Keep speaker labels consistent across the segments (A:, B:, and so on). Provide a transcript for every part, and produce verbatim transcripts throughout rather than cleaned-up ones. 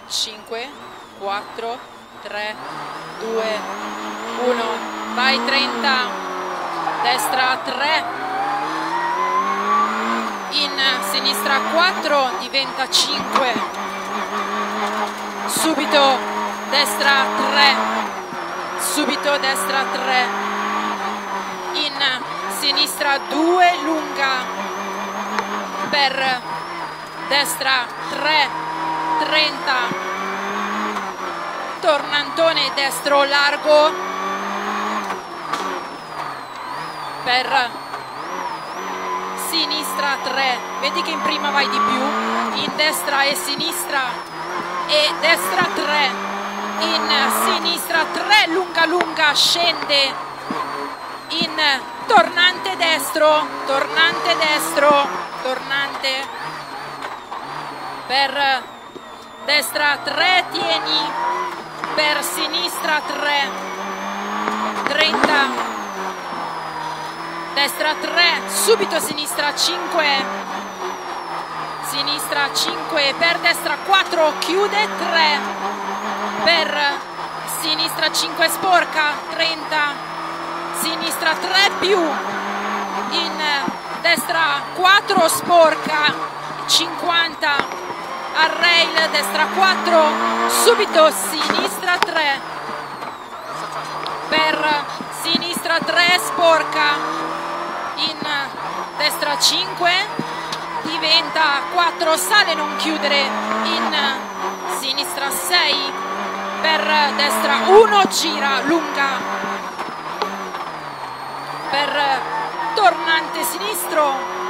A: cinque, quattro, tre, due, uno, vai trenta, destra tre, in sinistra quattro, diventa cinque, subito destra tre, subito destra tre, in sinistra due, lunga, per destra tre, trenta, tornantone destro largo, per sinistra tre, vedi che in prima vai di più, in destra e sinistra e destra tre, in sinistra tre, lunga lunga, scende, in tornante destro, tornante destro, tornante, per destra tre, tieni, per sinistra tre, trenta, destra tre, subito sinistra cinque, sinistra cinque, per destra quattro, chiude tre, per sinistra cinque, sporca, trenta, sinistra tre più, in destra quattro, sporca, cinquanta, al rail, destra quattro, subito sinistra tre, per sinistra tre, sporca, in destra cinque, diventa quattro, sale, non chiudere, in sinistra sei, per destra uno, gira, lunga, per tornante sinistro,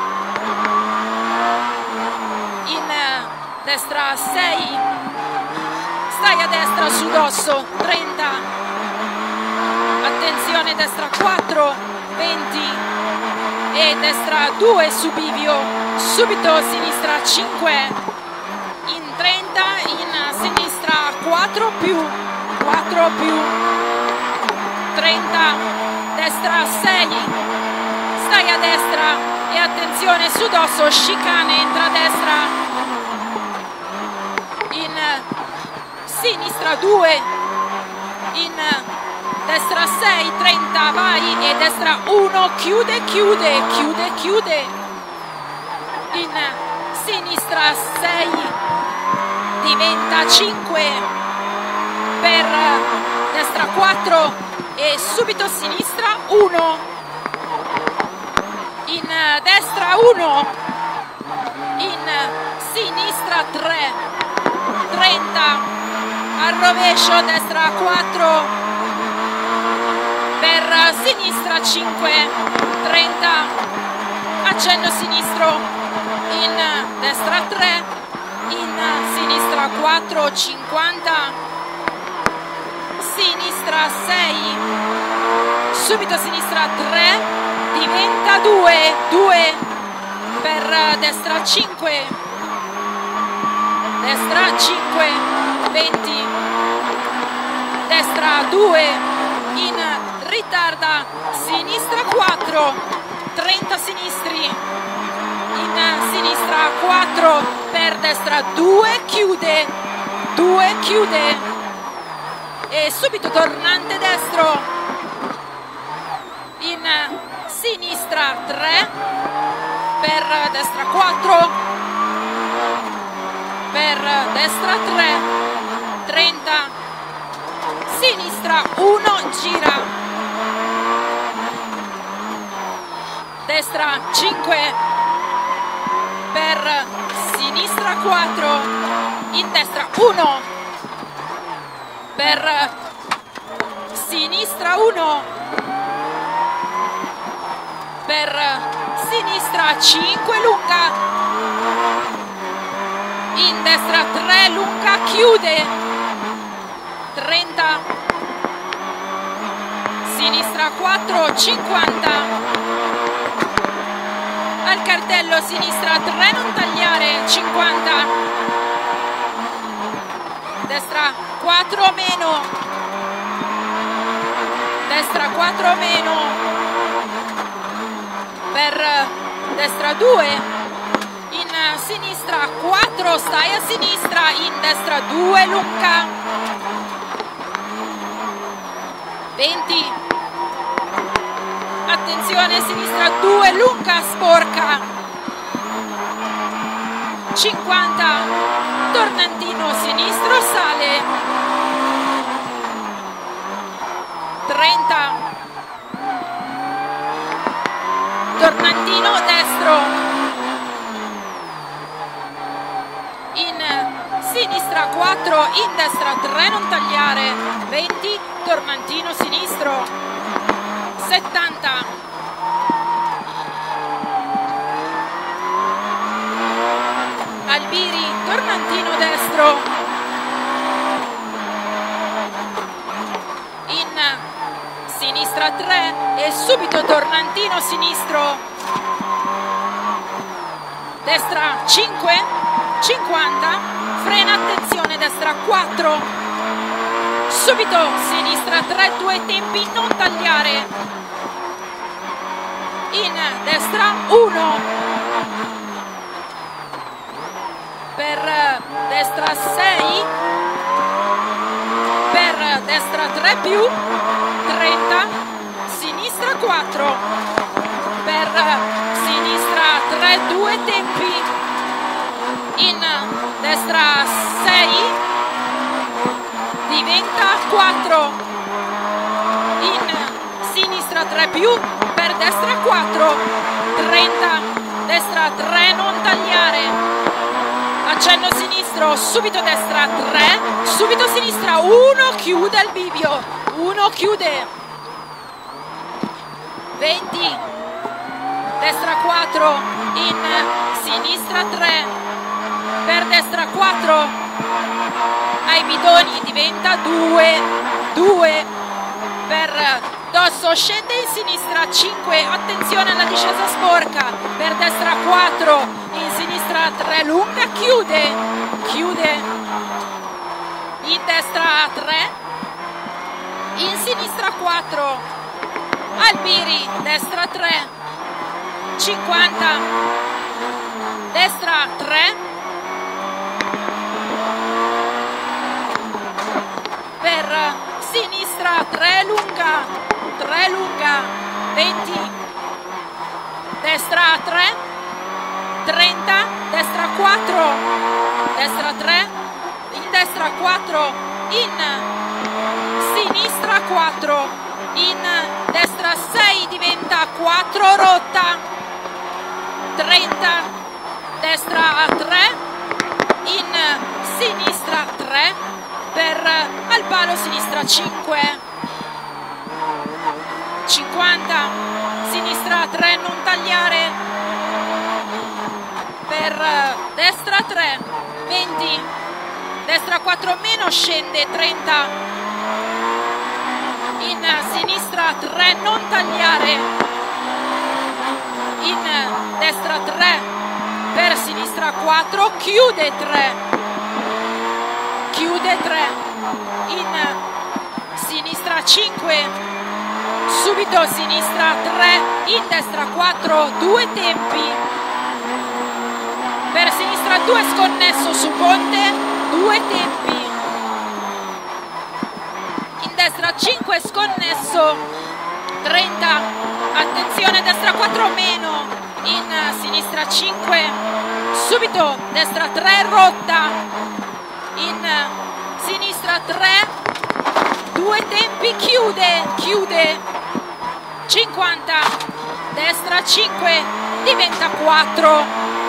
A: in destra sei, stai a destra su dosso, trenta, attenzione destra quattro, venti, e destra due su bivio, subito sinistra cinque, in trenta, in sinistra quattro più, quattro più, trenta, destra sei, stai a destra e attenzione su dosso, chicane, entra a destra, in sinistra due, in destra sei, trenta, vai, e destra uno, chiude, chiude, chiude, chiude, in sinistra sei, diventa cinque, per destra quattro e subito sinistra uno, in destra uno, in sinistra tre, trenta, al rovescio, destra quattro, per sinistra cinque, trenta, accenno sinistro, in destra tre, in sinistra quattro, cinquanta, sinistra sei, subito sinistra tre, diventa due, due, per destra cinque, destra cinque, venti, destra due, in ritarda, sinistra quattro, trenta sinistri, in sinistra quattro, per destra due, chiude, due, chiude, e subito tornante destro, in sinistra tre, per destra quattro, per destra tre, trenta, sinistra uno, gira, destra cinque, per sinistra quattro, in destra uno, per sinistra uno, per sinistra cinque, lunga, in destra tre, lunga, chiude, trenta, sinistra quattro, cinquanta, al cartello sinistra tre, non tagliare, cinquanta, destra quattro meno, destra quattro meno, per destra due, in sinistra quattro, stai a sinistra, in destra due, lunga, venti, attenzione, sinistra due, lunga, sporca, cinquanta, tornantino sinistro, sale, trenta, tornantino destro, in sinistra quattro, in destra tre, non tagliare, venti, tornantino sinistro, settanta, Albiri, tornantino destro, in sinistra tre e subito tornantino sinistro, destra cinque, cinquanta, frena, attenzione, destra quattro, subito sinistra tre, due tempi, non tagliare, in destra uno, per destra sei, per destra tre più, trenta, sinistra quattro, per sinistra tre, due tempi, in destra sei, diventa quattro, in sinistra tre più, per destra quattro, trenta, destra tre, non tagliare, accenno sinistro, subito destra tre, subito sinistra uno, chiude il bivio, uno chiude, venti, destra quattro, in sinistra tre, per destra quattro, ai bidoni diventa due, due, per dosso scende in sinistra cinque, attenzione alla discesa sporca, per destra quattro, in sinistra tre, lunga, chiude, chiude, in destra tre, in sinistra quattro, Albiri, destra tre, cinquanta, destra tre, per sinistra tre, lunga, tre, lunga, venti, destra tre, trenta, destra quattro, destra tre, in destra quattro, in sinistra quattro, in destra sei, diventa quattro, rotta, trenta, destra tre, in sinistra tre, per al palo sinistra cinque, cinquanta, sinistra tre, non tagliare, per destra tre, venti, destra quattro meno, scende, trenta, in sinistra tre, non tagliare, in destra tre, per sinistra quattro, chiude tre, chiude tre, in sinistra cinque, subito sinistra tre, in destra quattro, due tempi, per sinistra due, sconnesso su ponte, due tempi, in destra cinque, sconnesso, trenta, attenzione, destra quattro meno, in sinistra cinque, subito destra tre, rotta, in sinistra tre, due tempi, chiude, chiude, cinquanta, destra cinque, diventa quattro,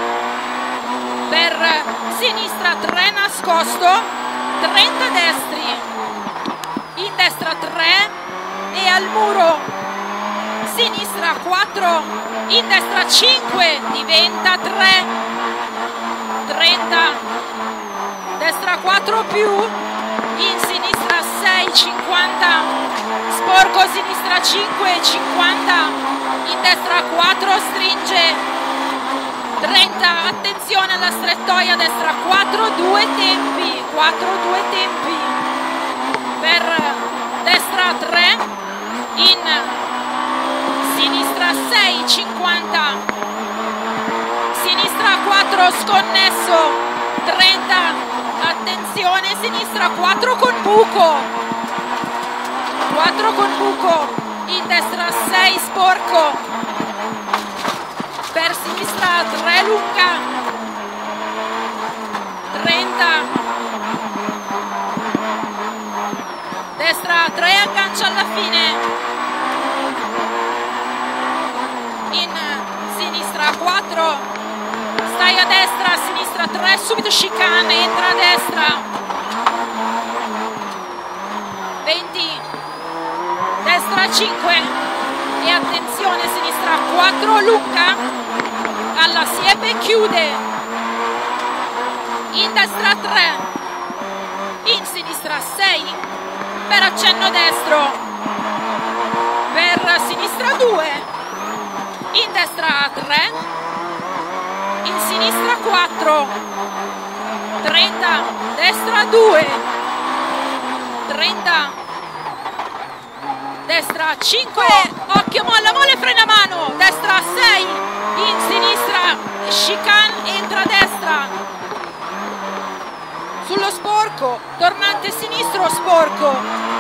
A: per sinistra tre, nascosto, trenta destri, in destra tre e al muro, sinistra quattro, in destra cinque, diventa tre, trenta, destra quattro più, in sinistra sei, cinquanta, sporco, sinistra cinque, cinquanta, in destra quattro, stringe, trenta, attenzione alla strettoia, destra quattro, due tempi, quattro, due tempi, per destra tre, in sinistra sei, cinquanta, sinistra quattro, destro sconnesso, trenta, attenzione sinistra, quattro con buco, quattro con buco, in destra sei sporco, per sinistra tre lunga, trenta, destra tre aggancia alla fine, in sinistra quattro, stai a destra, a sinistra tre, subito chicane, entra a destra, venti, destra cinque e attenzione sinistra quattro lunga, alla siepe chiude, in destra tre, in sinistra sei, per accenno destro, per sinistra due, in destra tre, in sinistra quattro, trenta, destra due, trenta, destra cinque, occhio molla, molle frena mano, destra sei, in sinistra, chicane, entra a destra, sullo sporco, tornante sinistro sporco,